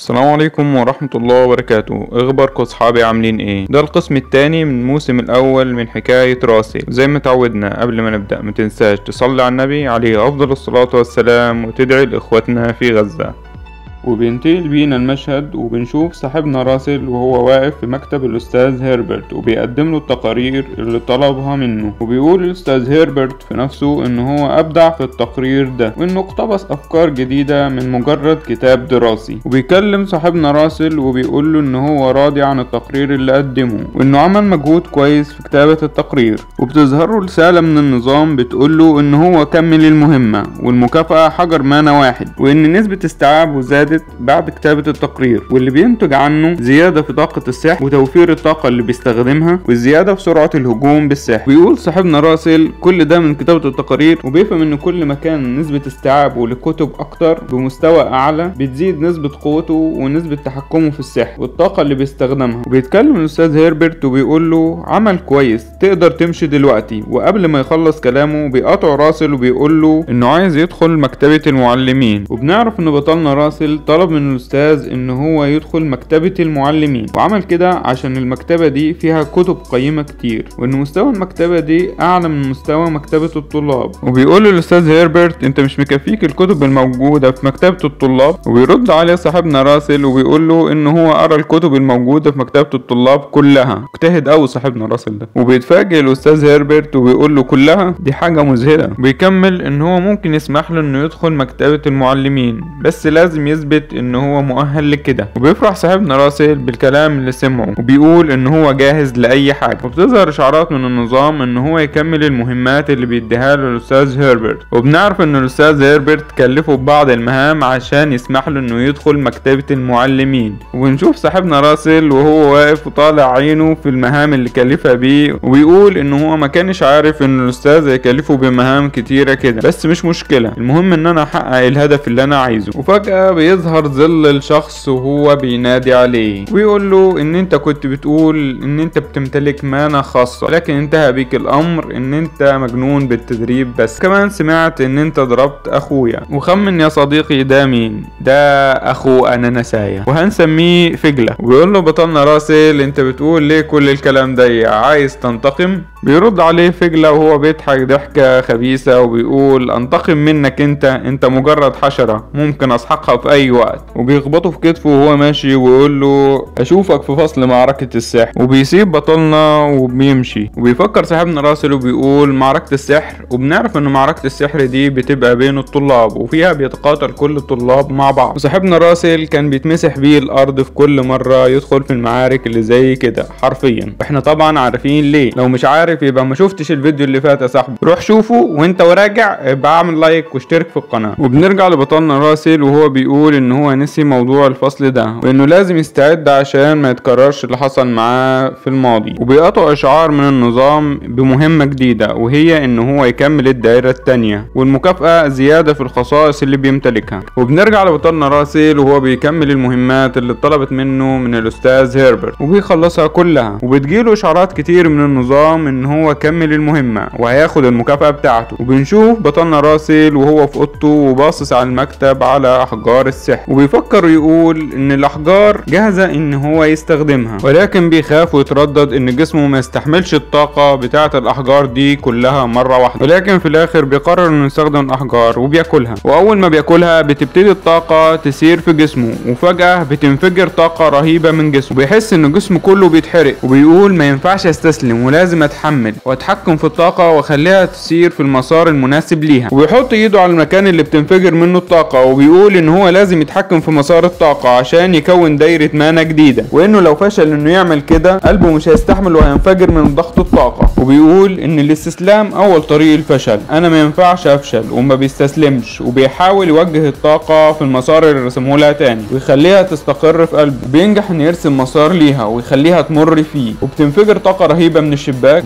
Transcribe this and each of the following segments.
السلام عليكم ورحمة الله وبركاته. اخباركم اصحابي عاملين ايه؟ ده القسم الثاني من الموسم الاول من حكاية راسل. زي ما تعودنا قبل ما نبدأ ما تنساش تصلي على النبي عليه افضل الصلاة والسلام وتدعي لاخواتنا في غزة. وبينتقل بينا المشهد وبنشوف صاحبنا راسل وهو واقف في مكتب الأستاذ هيربرت وبيقدم له التقارير اللي طلبها منه، وبيقول الأستاذ هيربرت في نفسه إن هو أبدع في التقرير ده وإنه اقتبس أفكار جديدة من مجرد كتاب دراسي. وبيكلم صاحبنا راسل وبيقول له إن هو راضي عن التقرير اللي قدمه وإنه عمل مجهود كويس في كتابة التقرير، وبتظهر له رسالة من النظام بتقول له إن هو كمل المهمة والمكافأة حجر مانا واحد، وإن نسبة استيعابه زادت بعد كتابة التقرير واللي بينتج عنه زيادة في طاقة السحر وتوفير الطاقة اللي بيستخدمها والزيادة في سرعة الهجوم بالسحر. ويقول صاحبنا راسل كل ده من كتابة التقارير، وبيفهم ان كل ما كان نسبة استيعابه للكتب اكتر بمستوى اعلى بتزيد نسبة قوته ونسبة تحكمه في السحر والطاقة اللي بيستخدمها. وبيتكلم الاستاذ هيربرت وبيقول له عمل كويس تقدر تمشي دلوقتي، وقبل ما يخلص كلامه بيقاطع راسل وبيقول له انه عايز يدخل مكتبة المعلمين. وبنعرف ان بطلنا راسل طلب من الأستاذ إن هو يدخل مكتبة المعلمين، وعمل كده عشان المكتبة دي فيها كتب قيمة كتير وإن مستوى المكتبة دي أعلى من مستوى مكتبة الطلاب. وبيقول الأستاذ هيربرت أنت مش مكفيك الكتب الموجودة في مكتبة الطلاب؟ وبيرد عليه صاحبنا راسل وبيقول له إن هو قرأ الكتب الموجودة في مكتبة الطلاب كلها. اجتهد أوي صاحبنا راسل ده. وبيتفاجئ الأستاذ هيربرت وبيقول له كلها؟ دي حاجة مذهلة. بيكمل إن هو ممكن يسمح له إنه يدخل مكتبة المعلمين بس لازم يثبت ان هو مؤهل لكده. وبيفرح صاحبنا راسل بالكلام اللي سمعه وبيقول ان هو جاهز لاي حاجه. وبتظهر اشعارات من النظام ان هو يكمل المهمات اللي بيديها له الاستاذ هيربرت، وبنعرف ان الاستاذ هيربرت كلفه ببعض المهام عشان يسمح له انه يدخل مكتبه المعلمين. وبنشوف صاحبنا راسل وهو واقف وطالع عينه في المهام اللي كلفها بيه، وبيقول ان هو ما كانش عارف ان الاستاذ هيكلفه بمهام كتيره كده، بس مش مشكله المهم ان انا احقق الهدف اللي انا عايزه. وفجاه بيظهر ظل الشخص وهو بينادي عليه ويقول له ان انت كنت بتقول ان انت بتمتلك مانا خاصة، لكن انتهى بيك الامر ان انت مجنون بالتدريب بس. كمان سمعت ان انت ضربت اخويا، وخمن يا صديقي ده مين؟ ده اخو اناناسايا وهنسميه فجلة. ويقول له بطلنا راسل انت بتقول ليه كل الكلام ده؟ عايز تنتقم؟ بيرد عليه فجلة وهو بيضحك ضحكة خبيثة وبيقول انتقم منك انت مجرد حشرة ممكن اسحقها في اي وقت. وبيخبطه في كتفه وهو ماشي ويقول له اشوفك في فصل معركة السحر. وبيسيب بطلنا وبيمشي. وبيفكر صاحبنا راسل وبيقول معركة السحر، وبنعرف ان معركة السحر دي بتبقى بين الطلاب وفيها بيتقاتل كل الطلاب مع بعض. وصاحبنا راسل كان بيتمسح بيه الارض في كل مرة يدخل في المعارك اللي زي كده حرفيا. احنا طبعا عارفين ليه. لو مش عارف يبقى ما شفتش الفيديو اللي فات يا صاحبي، روح شوفه وانت وراجع ابقى اعمل لايك واشترك في القناة. وبنرجع لبطلنا راسل وهو بيقول ان هو نسي موضوع الفصل ده وانه لازم يستعد عشان ما يتكررش اللي حصل معاه في الماضي. وبيقطع اشعار من النظام بمهمة جديدة وهي ان هو يكمل الدائرة التانية والمكافأة زيادة في الخصائص اللي بيمتلكها. وبنرجع لبطلنا راسل وهو بيكمل المهمات اللي طلبت منه من الاستاذ هيربرت وبيخلصها كلها. وبتجيله اشعارات كتير من النظام ان هو كمل المهمة وهياخد المكافأة بتاعته. وبنشوف بطلنا راسل وهو في اوضته وباصص على المكتب على احجار السحر، وبيفكر يقول ان الاحجار جاهزة ان هو يستخدمها، ولكن بيخاف ويتردد ان جسمه ما يستحملش الطاقة بتاعة الاحجار دي كلها مرة واحدة. ولكن في الاخر بيقرر انه يستخدم الاحجار وبياكلها. واول ما بياكلها بتبتدي الطاقة تسير في جسمه، وفجأة بتنفجر طاقة رهيبة من جسمه. وبيحس ان جسمه كله بيتحرق وبيقول ما ينفعش استسلم ولازم اتحمل واتحكم في الطاقة واخليها تسير في المسار المناسب ليها. وبيحط ايده على المكان اللي بتنفجر منه الطاقة وبيقول ان هو لازم يتحكم في مسار الطاقة عشان يكون دايرة مانا جديدة، وانه لو فشل انه يعمل كده قلبه مش هيستحمل وهينفجر من ضغط الطاقة. وبيقول ان الاستسلام اول طريق الفشل، انا ما ينفعش افشل، وما بيستسلمش وبيحاول يوجه الطاقة في المسار اللي رسمه لها تاني ويخليها تستقر في قلبه. بينجح انه يرسم مسار ليها ويخليها تمر فيه، وبتنفجر طاقة رهيبة من الشباك.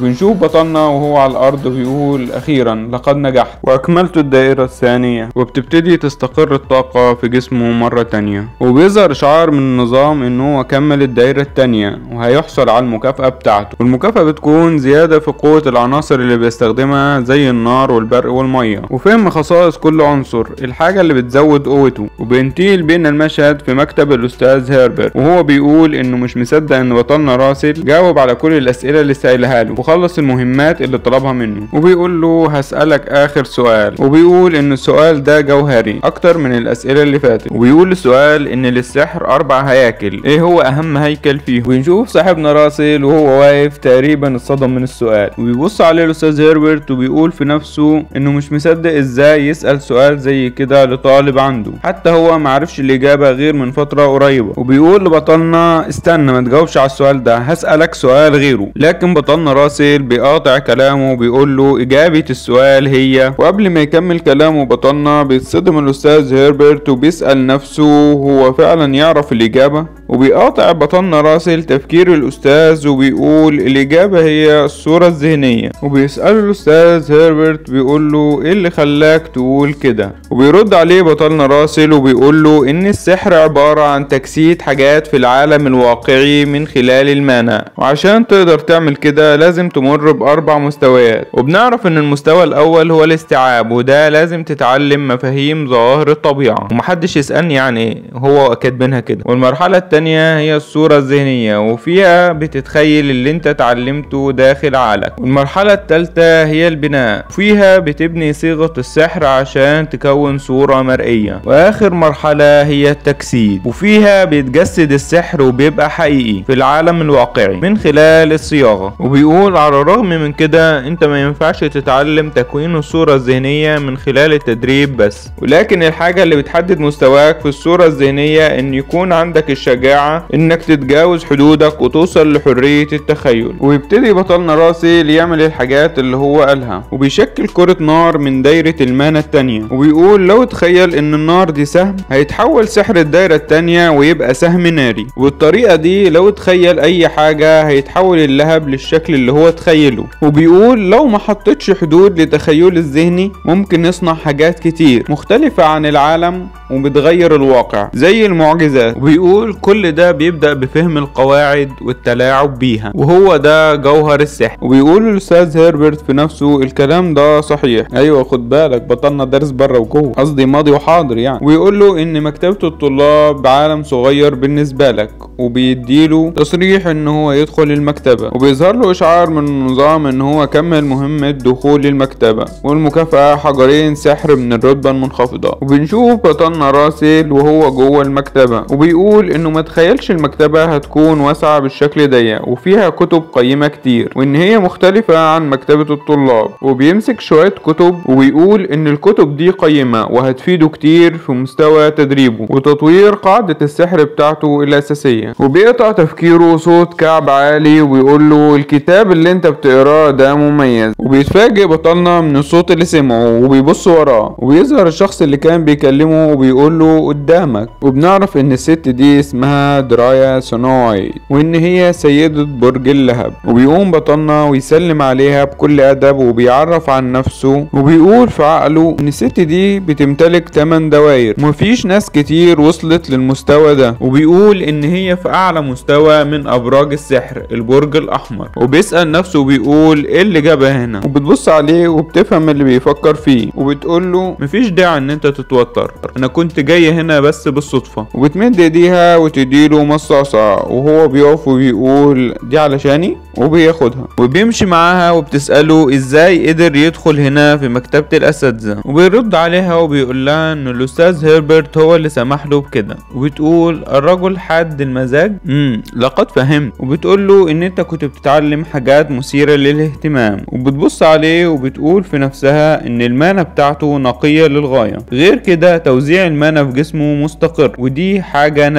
وبنشوف بطلنا وهو على الارض بيقول اخيرا لقد نجحت واكملت الدائرة الثانية، وبتبتدي تستقر الطاقة في جسمه مرة تانية، وبيظهر اشعار من النظام انه هو كمل الدائرة التانية وهيحصل على المكافأة بتاعته. والمكافأة بتكون زيادة في قوة العناصر اللي بيستخدمها زي النار والبرق والمية، وفهم خصائص كل عنصر الحاجة اللي بتزود قوته. وبينتقل بينا المشهد في مكتب الاستاذ هيربرت، وهو بيقول انه مش مصدق ان بطلنا راسل جاوب على كل الاسئلة اللي سألها له وخلص المهمات اللي طلبها منه. وبيقول له هسألك اخر سؤال، وبيقول ان السؤال ده جوهري اكتر من الاسئلة اللي فاتت. وبيقول السؤال ان للسحر 4 هياكل، ايه هو اهم هيكل فيهم؟ وبنشوف صاحبنا راسل وهو واقف تقريبا اتصدم من السؤال، وبيبص عليه الاستاذ هيربرت وبيقول في نفسه انه مش مصدق ازاي يسأل سؤال زي كده لطالب عنده، حتى هو معرفش الاجابة غير من فترة قريبة. وبيقول لبطلنا استنى ما تجاوبش على السؤال ده، هسألك سؤال غيره. لكن بطلنا راسل بيقاطع كلامه وبيقول له اجابة السؤال هي. وقبل ما يكمل كلامه بطلنا بيتصدم الاستاذ هيربرت وبيسأل نفسه هو فعلا يعرف الاجابة. وبيقاطع بطلنا راسل تفكير الاستاذ وبيقول الاجابة هي الصورة الذهنية. وبيسأل الاستاذ هيربرت بيقول له ايه اللي خلاك تقول كده؟ وبيرد عليه بطلنا راسل وبيقول له ان السحر عبارة عن تجسيد حاجات في العالم الواقعي من خلال المعنى، وعشان تقدر تعمل كده لازم تمر ب4 مستويات. وبنعرف ان المستوى الاول هو الاستيعاب، وده لازم تتعلم مفاهيم ظواهر الطبيعة ومحدش يسألني يعني هو كاتبينها كده. والمرحلة التانية هي الصورة الذهنية، وفيها بتتخيل اللي انت اتعلمته داخل عقلك. والمرحلة التالتة هي البناء، فيها بتبني صيغة السحر عشان تكون صورة مرئية. واخر مرحلة هي التجسيد، وفيها بيتجسد السحر وبيبقى حقيقي في العالم الواقعي من خلال الصياغة. وبيقول على الرغم من كده انت ما ينفعش تتعلم تكوين الصورة الذهنية من خلال التدريب بس، ولكن الحاجة اللي بتحدد مستواك في الصورة الذهنية ان يكون عندك الشجاعة انك تتجاوز حدودك وتوصل لحرية التخيل. ويبتدي بطلنا راسل يعمل الحاجات اللي هو قالها، وبيشكل كرة نار من دايرة المانا التانية. وبيقول لو تخيل ان النار دي سهم هيتحول سحر الدايرة التانية ويبقى سهم ناري، والطريقة دي لو تخيل اي حاجة هيتحول اللهب للشكل اللي هو تخيله. وبيقول لو ما حطيتش حدود لتخيل الذهني ممكن نصنع حاجات كتير مختلفة عن العالم وبتغير الواقع زي المعجزات. وبيقول كل ده بيبدأ بفهم القواعد والتلاعب بيها، وهو ده جوهر السحر. وبيقول الاستاذ هيربرت في نفسه الكلام ده صحيح، ايوه خد بالك بطلنا درس بره وجوه، قصدي ماضي وحاضر يعني. ويقول له ان مكتبة الطلاب عالم صغير بالنسبة لك، وبيديله تصريح ان هو يدخل المكتبة. وبيظهر له اشعار من النظام ان هو كمل مهمة دخول المكتبة، والمكافأة حجرين سحر من الرتبة المنخفضة. وبنشوف بطلنا راسل وهو جوه المكتبة، وبيقول انه ما تخيلش المكتبة هتكون واسعة بالشكل ده وفيها كتب قيمة كتير، وان هي مختلفة عن مكتبة الطلاب. وبيمسك شوية كتب وبيقول ان الكتب دي قيمة وهتفيده كتير في مستوى تدريبه وتطوير قاعدة السحر بتاعته الاساسية. وبيقطع تفكيره صوت كعب عالي وبيقول له الكتاب اللي انت بتقراه ده مميز. وبيتفاجئ بطلنا من الصوت اللي سمعه وبيبص وراه، وبيظهر الشخص اللي كان بيكلمه وبيقول له قدامك. وبنعرف ان الست دي اسمها درايا سنوي، وان هي سيدة برج اللهب. وبيقوم بطلنا ويسلم عليها بكل ادب وبيعرف عن نفسه، وبيقول في عقله ان الست دي بتمتلك 8 دوائر ومفيش ناس كتير وصلت للمستوى ده. وبيقول ان هي في اعلى مستوى من ابراج السحر البرج الاحمر. وبيسأل نفسه وبيقول ايه اللي جابها هنا؟ وبتبص عليه وبتفهم اللي بيفكر فيه، وبتقول له مفيش داعي ان انت تتوتر، انا كنت جاي هنا بس بالصدفة. وبتمد ايديها وتديله مصاصة، وهو بيقف وبيقول دي علشاني، وبياخدها وبيمشي معاها. وبتسأله ازاي قدر يدخل هنا في مكتبة الاساتذة، وبيرد عليها وبيقول لها ان الاستاذ هيربرت هو اللي سمح له بكده. وبتقول الرجل حاد المزاج. لقد فهمت. وبتقول له ان انت كنت بتتعلم حاجات مثيرة للاهتمام. وبتبص عليه وبتقول في نفسها ان المانا بتاعته نقية للغاية، غير كده توزيع المانا في جسمه مستقر ودي حاجة نادرة.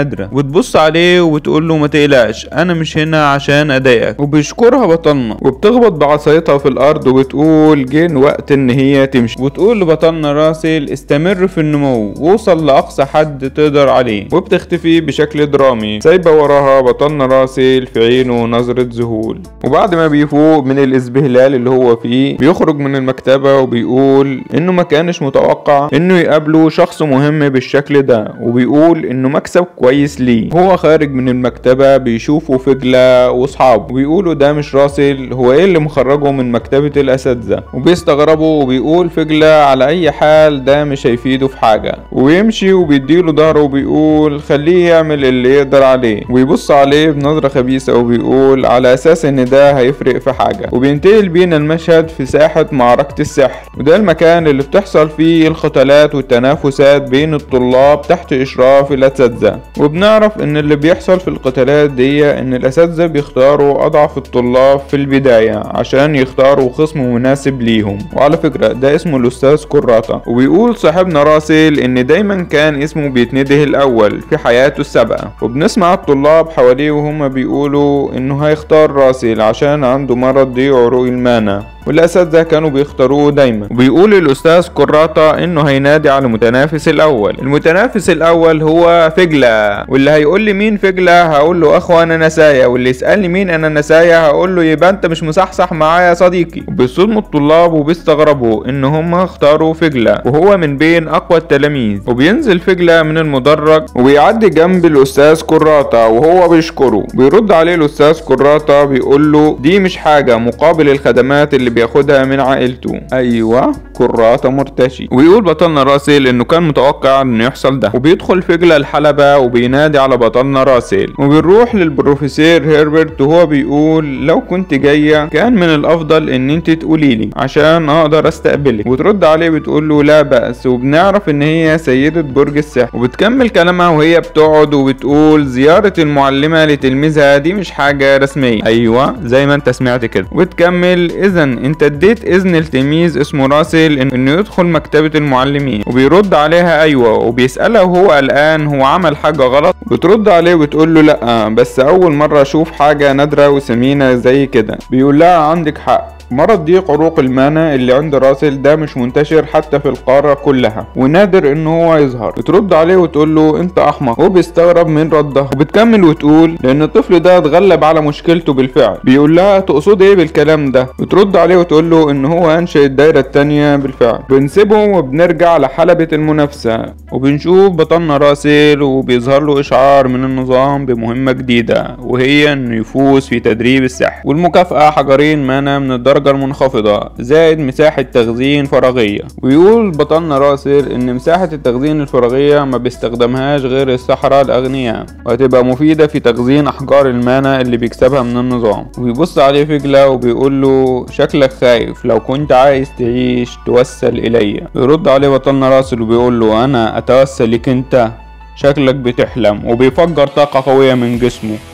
بتبص عليه وبتقول له ما تقلقش انا مش هنا عشان اضايقك، وبيشكرها بطلنا وبتخبط بعصايتها في الارض وبتقول جه وقت ان هي تمشي، وتقول لبطلنا راسل استمر في النمو ووصل لاقصى حد تقدر عليه، وبتختفي بشكل درامي سايبه وراها بطلنا راسل في عينه نظرة ذهول. وبعد ما بيفوق من الازبهلال اللي هو فيه بيخرج من المكتبة وبيقول انه ما كانش متوقع انه يقابله شخص مهم بالشكل ده، وبيقول انه مكسب كويس ليه. هو خارج من المكتبة بيشوفوا فجلة واصحابه وبيقولوا ده مش راسل، هو ايه اللي مخرجه من مكتبة الاساتذة، وبيستغربوا وبيقول فجلة على اي حال ده مش هيفيده في حاجة، ويمشي وبيديله ظهره وبيقول خليه يعمل اللي يقدر عليه، ويبص عليه بنظرة خبيثة وبيقول على اساس ان ده هيفرق في حاجة. وبينتقل بينا المشهد في ساحة معركة السحر، وده المكان اللي بتحصل فيه القتالات والتنافسات بين الطلاب تحت اشراف الاساتذة. وبنعرف ان اللي بيحصل في القتالات دي ان الاساتذة بيختاروا اضعف الطلاب في البداية عشان يختاروا خصم مناسب ليهم، وعلى فكرة ده اسمه الاستاذ كراتا. وبيقول صاحبنا راسل ان دايما كان اسمه بيتنده الاول في حياته السابقة، وبنسمع الطلاب حواليه وهم بيقولوا انه هيختار راسل عشان عنده مرض ضيق عروق المانا، والاساتذه كانوا بيختاروه دايما. وبيقول الاستاذ كراتا انه هينادي على المتنافس الاول. المتنافس الاول هو فجلة، واللي هيقول لي مين فجلة هقول له اخو انا نسايا، واللي يسالني مين انا نسايا هقول له يبقى انت مش مصحصح معايا يا صديقي. وبيصدموا الطلاب وبيستغربوا ان هم اختاروا فجلة وهو من بين اقوى التلاميذ. وبينزل فجلة من المدرج وبيعدي جنب الاستاذ كراتا وهو بيشكره. بيرد عليه الاستاذ كراتا بيقول له دي مش حاجة مقابل الخدمات اللي بياخدها من عائلته. ايوه كراتا مرتشي. ويقول بطلنا راسل انه كان متوقع انه يحصل ده، وبيدخل فجلة الحلبة وبينادي على بطلنا راسل، وبنروح للبروفيسور هيربرت وهو بيقول لو كنت جاية كان من الافضل ان انت تقولي لي عشان اقدر استقبلك. وترد عليه بتقول له لا بأس، وبنعرف ان هي سيدة برج السحر. وبتكمل كلامها وهي بتقعد وبتقول زيارة المعلمة لتلميذها دي مش حاجة رسمية. ايوه زي ما انت سمعت كده. وتكمل اذا انت اديت اذن لتلميذ اسمه راسل انه يدخل مكتبة المعلمين. وبيرد عليها ايوه، وبيسألها وهو قلقان هو عمل حاجة غلط. بترد عليه وتقول له لا بس اول مرة اشوف حاجة نادرة وثمينة زي كده. بيقول لها عندك حق، مرض ضيق عروق المانا اللي عند راسل ده مش منتشر حتى في القارة كلها ونادر ان هو يظهر. بترد عليه وتقول له انت احمق، هو بيستغرب من ردها. وبتكمل وتقول لان الطفل ده اتغلب على مشكلته بالفعل. بيقول لها تقصد ايه بالكلام ده؟ بترد عليه وتقول له ان هو انشأ الدايرة التانية بالفعل. بنسيبهم وبنرجع لحلبة المنافسة وبنشوف بطلنا راسل وبيظهر له اشعار من النظام بمهمة جديدة، وهي انه يفوز في تدريب السحر، والمكافأة حجرين مانا من الدرجة المنخفضة زائد مساحة تخزين فراغية. ويقول بطلنا راسل ان مساحة التخزين الفراغية ما بيستخدمهاش غير السحرة الاغنياء، وهتبقى مفيدة في تخزين احجار المانا اللي بيكسبها من النظام. ويبص عليه فجلة وبيقول له شكلك خايف، لو كنت عايز تعيش توسل الي. بيرد عليه بطلنا راسل وبيقول له انا اتوسل لك انت، شكلك بتحلم. وبيفجر طاقة قوية من جسمه